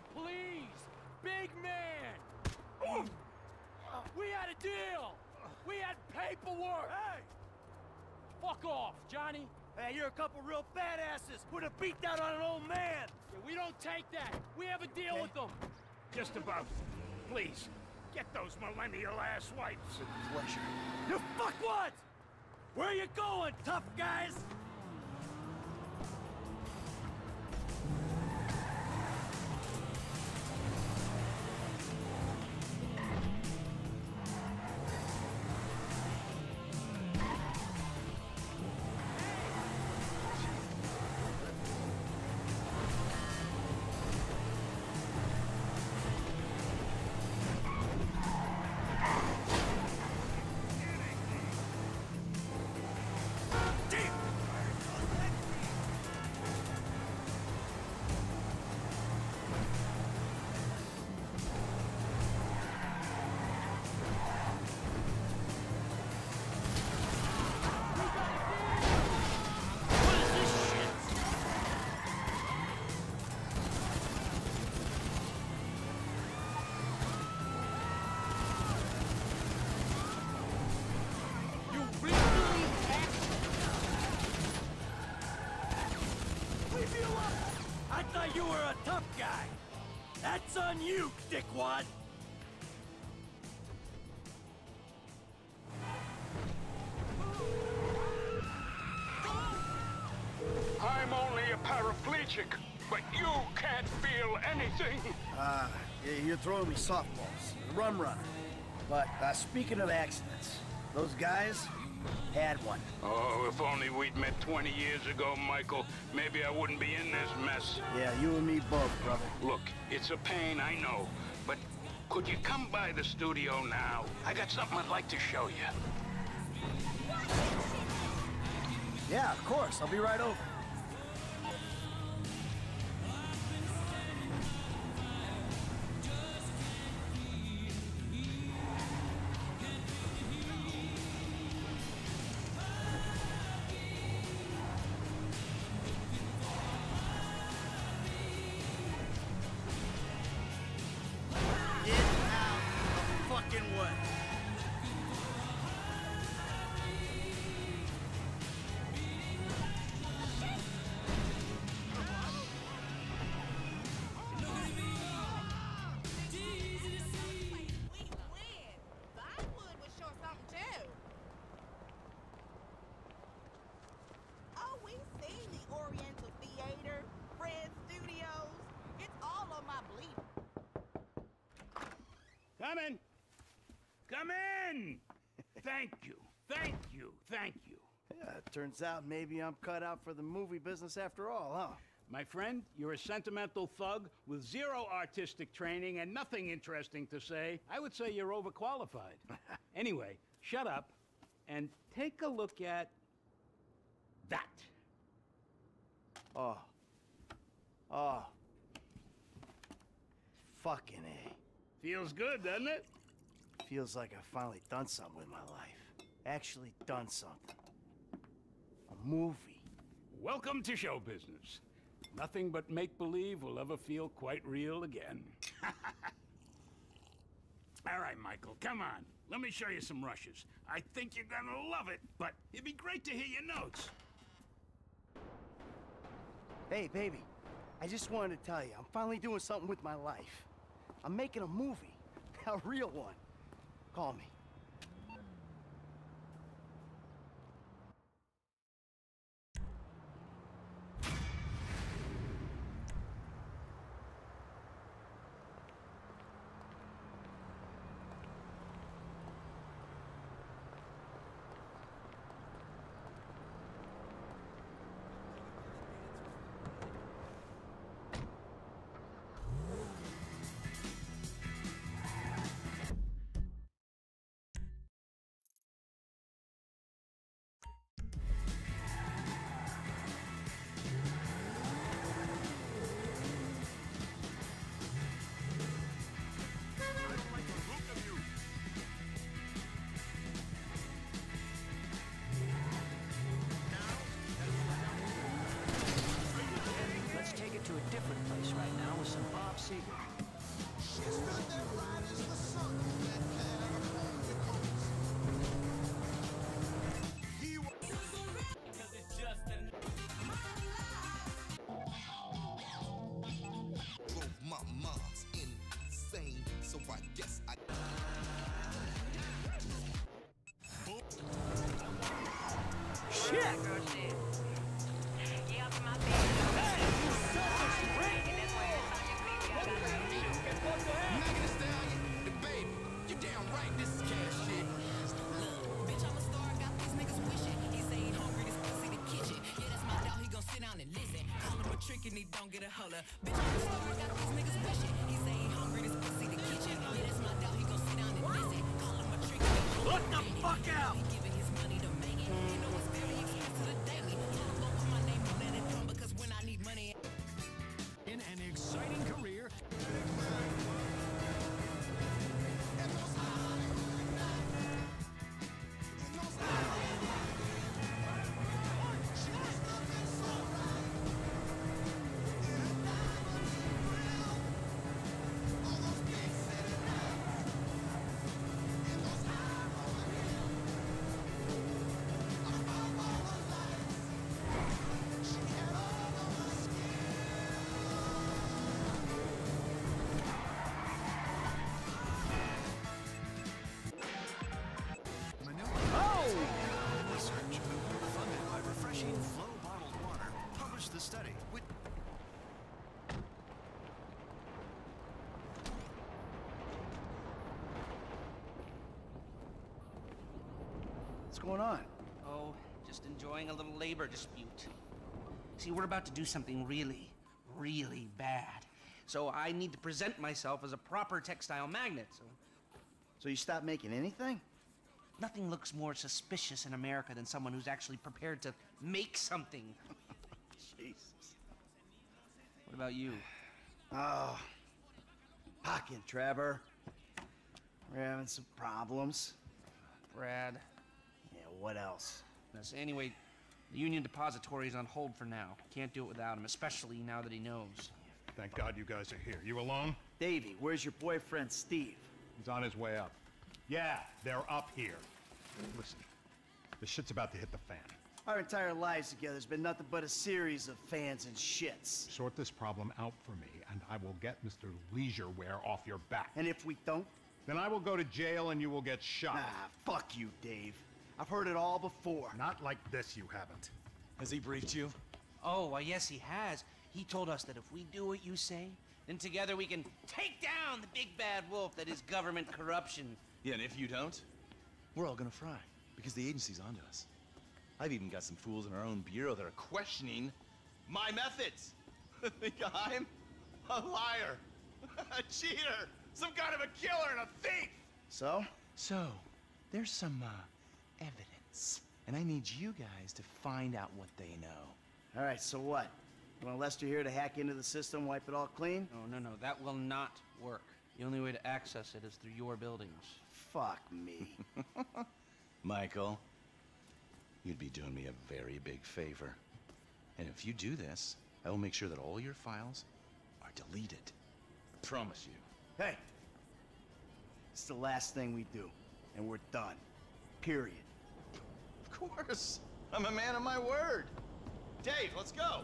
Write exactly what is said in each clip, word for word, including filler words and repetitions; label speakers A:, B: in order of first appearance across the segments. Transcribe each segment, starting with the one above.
A: please! Big man! We had a deal! We had paperwork! Hey! Fuck off, Johnny!
B: Hey, you're a couple real badasses! Put a beat down on an old man!
A: Yeah, we don't take that! We have a deal
B: Okay.
A: with them!
C: Just about. Please, get those millennial ass wipes.
B: Pleasure. You fuckwads! Where you going, tough guys? I thought you were a tough guy. That's on you, dickwad.
C: I'm only a paraplegic, but you can't feel anything.
D: Ah, uh, you're throwing me softballs. Rum runner. But uh, speaking of accidents, those guys had one.
C: Oh, if only we'd met twenty years ago, Michael, maybe I wouldn't be in this mess.
D: Yeah, you and me both, brother.
C: Look, it's a pain, I know, but could you come by the studio now? I got something I'd like to show you.
D: Yeah, of course. I'll be right over.
B: Way.
C: Come in. Come in! Thank you, thank you, thank you.
D: Yeah, it turns out maybe I'm cut out for the movie business after all, huh?
C: My friend, you're a sentimental thug with zero artistic training and nothing interesting to say. I would say you're overqualified. Anyway, shut up and take a look at that.
D: Oh. Oh. Fucking A.
C: Feels good, doesn't it?
D: Feels like I've finally done something with my life. Actually done something. A movie.
C: Welcome to show business. Nothing but make-believe will ever feel quite real again. All right, Michael, come on. Let me show you some rushes. I think you're gonna love it, but it'd be great to hear your notes.
D: Hey, baby. I just wanted to tell you, I'm finally doing something with my life. I'm making a movie. A real one. Call me.
E: My mom's insane, so I guess I.
B: Shit!
F: And he don't get a holler. Bitch, I'm a star, got these niggas wishing. He say he hungry, this pussy the kitchen. Yeah, that's my dog, he gon' sit down and listen. Call him a trick.
B: Look the fuck out!
F: He giving his money to make it. You know it's very expensive to daily. Tell him go put my name on that drum because when I need money.
B: In an exciting career. The study. With
D: What's going on?
G: Oh, just enjoying a little labor dispute. See, we're about to do something really, really bad. So I need to present myself as a proper textile magnet, so...
D: So you stopped making anything?
G: Nothing looks more suspicious in America than someone who's actually prepared to make something.
D: Jesus.
G: What about you?
D: Oh, pocket, Trevor. We're having some problems.
G: Brad.
D: Yeah, what else?
G: Yes, anyway, the Union Depository is on hold for now. Can't do it without him, especially now that he knows.
H: Thank God you guys are here. You alone?
D: Davey, where's your boyfriend, Steve?
H: He's on his way up. Yeah, they're up here. Listen, this shit's about to hit the fan.
D: Our entire lives together has been nothing but a series of fans and shits.
H: Sort this problem out for me, and I will get Mister Leisureware off your back.
D: And if we don't?
H: Then I will go to jail and you will get shot.
D: Ah, fuck you, Dave. I've heard it all before.
H: Not like this, you haven't.
B: Has he briefed you?
G: Oh, well, yes, he has. He told us that if we do what you say, then together we can take down the big bad wolf that is government corruption.
I: Yeah, and if you don't, we're all gonna fry, because the agency's onto us. I've even got some fools in our own bureau that are questioning my methods. Think I'm a liar, a cheater, some kind of a killer and a thief.
D: So?
I: So, there's some, uh, evidence. And I need you guys to find out what they know.
D: All right, so what? You want Lester here to hack into the system, wipe it all clean?
G: No, no, no, that will not work. The only way to access it is through your buildings.
D: Fuck me.
I: Michael, you'd be doing me a very big favor. And if you do this, I will make sure that all your files are deleted. I promise you.
D: Hey, it's the last thing we do, and we're done. Period.
I: Of course. I'm a man of my word. Dave, let's go.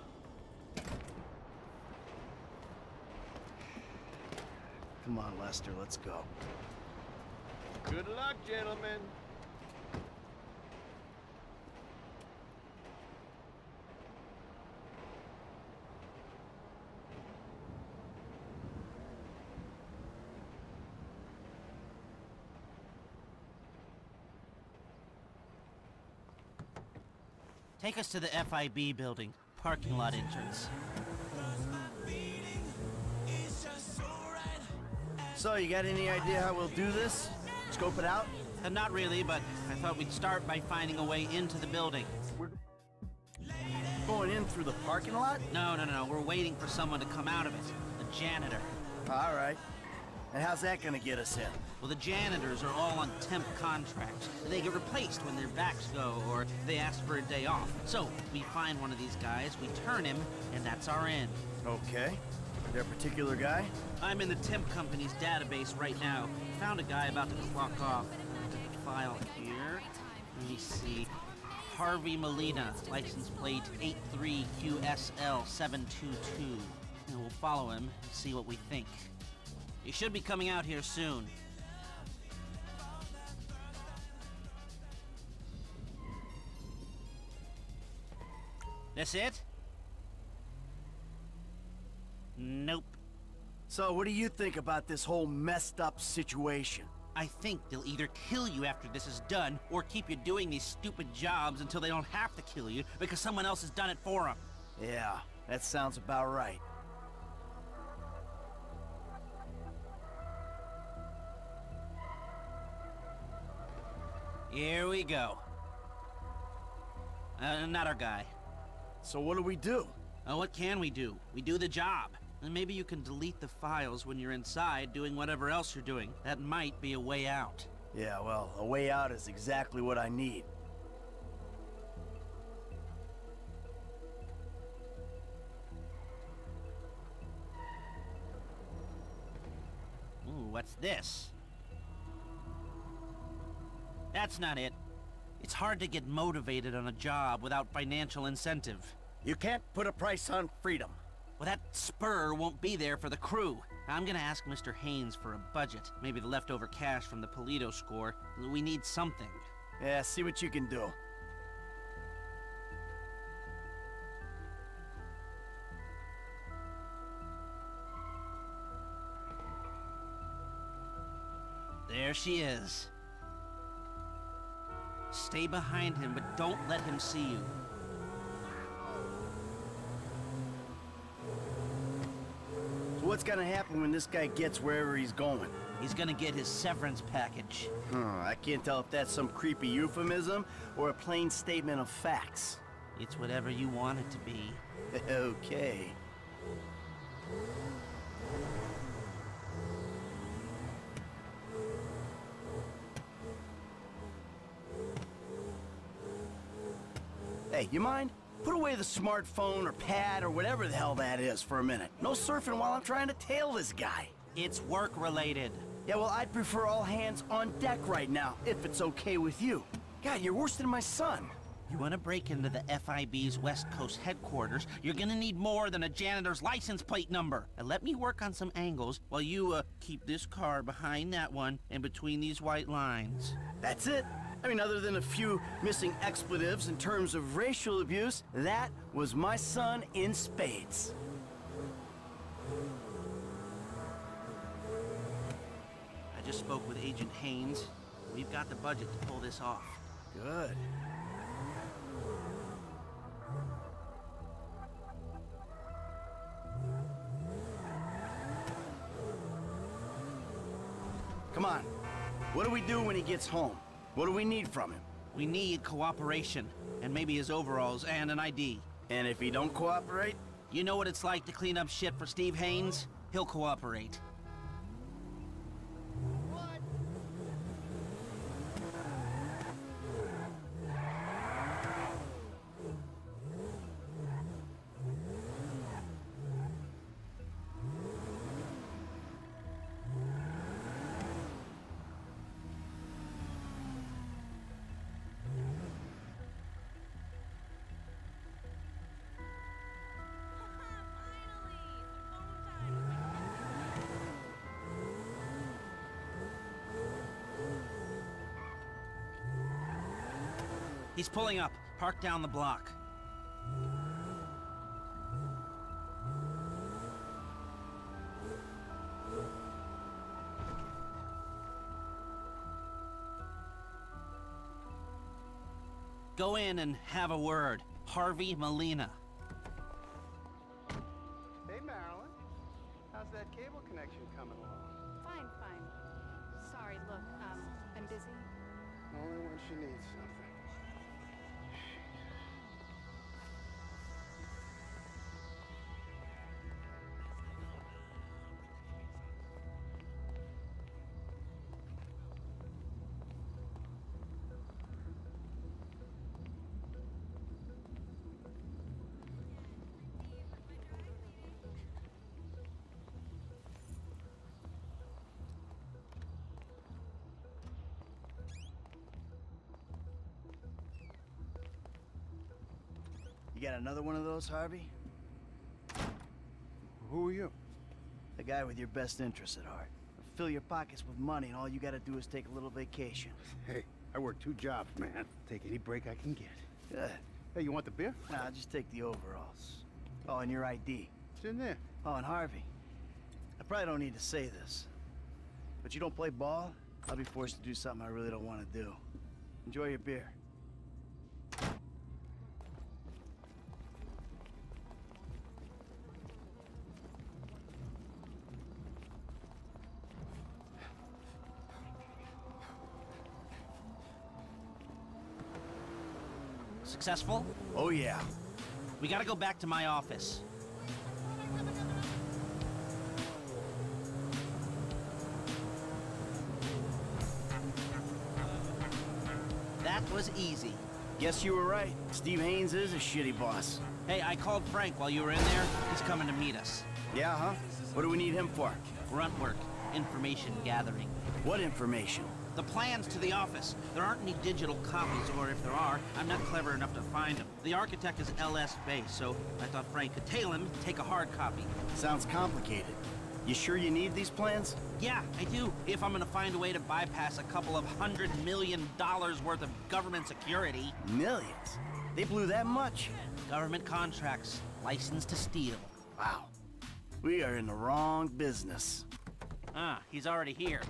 D: Come on, Lester, let's go.
B: Good luck, gentlemen.
G: Take us to the F I B building, parking lot entrance.
D: So, you got any idea how we'll do this? Scope it out?
G: Uh, not really, but I thought we'd start by finding a way into the building.
D: We're going in through the parking lot?
G: No, no, no, no. We're waiting for someone to come out of it. The janitor.
D: All right. And how's that gonna get us in?
G: Well, the janitors are all on temp contracts. They get replaced when their backs go or they ask for a day off. So, we find one of these guys, we turn him, and that's our end.
D: Okay. There a particular guy?
G: I'm in the temp company's database right now. Found a guy about to clock off. The file here. Let me see. Harvey Molina, license plate eight three Q S L seven two two. And we'll follow him, see what we think. He should be coming out here soon. This it? Nope.
D: So what do you think about this whole messed up situation?
G: I think they'll either kill you after this is done, or keep you doing these stupid jobs until they don't have to kill you because someone else has done it for them.
D: Yeah, that sounds about right.
G: Here we go. Uh, another guy.
D: So what do we do?
G: Uh, what can we do? We do the job. And maybe you can delete the files when you're inside doing whatever else you're doing. That might be a way out.
D: Yeah, well, a way out is exactly what I need.
G: Ooh, what's this? That's not it. It's hard to get motivated on a job without financial incentive.
D: You can't put a price on freedom.
G: Well, that spur won't be there for the crew. I'm gonna ask Mister Haynes for a budget. Maybe the leftover cash from the Polito score. We need something.
D: Yeah, see what you can do.
G: There she is. Stay behind him, but don't let him see you.
D: So what's gonna happen when this guy gets wherever he's going?
G: He's gonna get his severance package.
D: Huh, I can't tell if that's some creepy euphemism or a plain statement of facts.
G: It's whatever you want it to be.
D: Okay. Hey, you mind? Put away the smartphone or pad or whatever the hell that is for a minute. No surfing while I'm trying to tail this guy.
G: It's work-related.
D: Yeah, well, I'd prefer all hands on deck right now, if it's okay with you. God, you're worse than my son.
G: You want to break into the F I B's West Coast headquarters, you're gonna need more than a janitor's license plate number. And let me work on some angles while you, uh, keep this car behind that one and between these white lines.
D: That's it. I mean, other than a few missing expletives in terms of racial abuse, that was my son in spades.
G: I just spoke with Agent Haynes. We've got the budget to pull this off.
D: Good. Come on. What do we do when he gets home? What do we need from him?
G: We need cooperation, and maybe his overalls and an I D.
D: And if he don't cooperate?
G: You know what it's like to clean up shit for Steve Haynes? He'll cooperate. He's pulling up. Park down the block. Go in and have a word. Harvey Molina.
J: Hey, Marilyn. How's that cable connection coming along?
K: Fine, fine. Sorry, look, um, I'm busy.
J: Only when she needs something.
D: You got another one of those, Harvey?
L: Who are you?
D: The guy with your best interests at heart. Fill your pockets with money, and all you gotta do is take a little vacation.
L: Hey, I work two jobs, man. Take any break I can get.
D: Good.
L: Hey, you want the beer?
D: Nah, just take the overalls. Oh, and your I D.
L: It's in there.
D: Oh, and Harvey, I probably don't need to say this, but you don't play ball, I'll be forced to do something I really don't want to do. Enjoy your beer.
G: Successful?
D: Oh, yeah.
G: We gotta go back to my office. That was easy.
D: Guess you were right. Steve Haynes is a shitty boss.
G: Hey, I called Frank while you were in there. He's coming to meet us.
D: Yeah, huh? What do we need him for?
G: Grunt work. Information gathering.
D: What information?
G: The plans to the office. There aren't any digital copies, or if there are, I'm not clever enough to find them. The architect is L S based, so I thought Frank could tail him, take a hard copy.
D: Sounds complicated. You sure you need these plans?
G: Yeah, I do. If I'm gonna find a way to bypass a couple of hundred million dollars worth of government security.
D: Millions? They blew that much?
G: Government contracts, licensed to steal.
D: Wow. We are in the wrong business.
G: Ah, he's already here.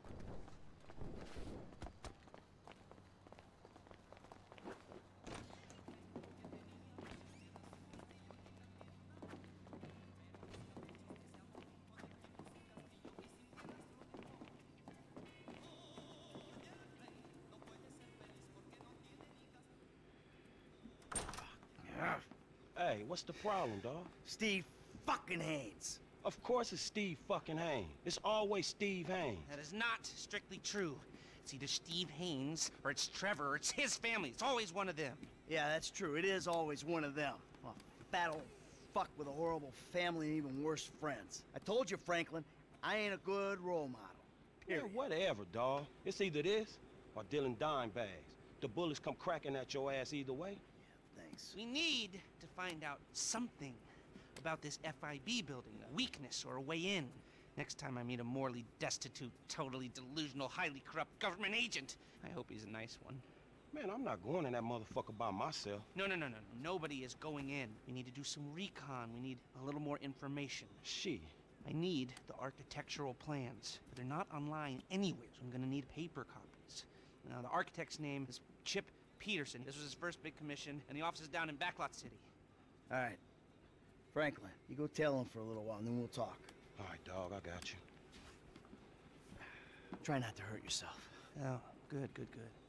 M: Hey, what's the problem, dawg?
D: Steve fucking Haynes.
M: Of course it's Steve fucking Haynes. It's always Steve Haynes.
G: That is not strictly true. It's either Steve Haynes, or it's Trevor, or it's his family. It's always one of them.
D: Yeah, that's true. It is always one of them. A fat old fuck with a horrible family and even worse friends. I told you, Franklin, I ain't a good role model. Period.
M: Yeah, whatever, dawg. It's either this or dealing dime bags. The bullets come cracking at your ass either way.
D: Yeah, thanks.
G: We need to find out something about this F I B building, a weakness or a way in. Next time I meet a morally destitute, totally delusional, highly corrupt government agent, I hope he's a nice one.
M: Man, I'm not going in that motherfucker by myself.
G: No, no, no, no. Nobody is going in. We need to do some recon. We need a little more information.
M: Shit.
G: I need the architectural plans. They're not online anywhere, so I'm gonna need paper copies. Now, the architect's name is Chip Peterson. This was his first big commission, and the office is down in Backlot City.
D: All right. Franklin, you go tell him for a little while, and then we'll talk.
M: All right, dog, I got you.
D: Try not to hurt yourself.
G: Oh, good, good, good.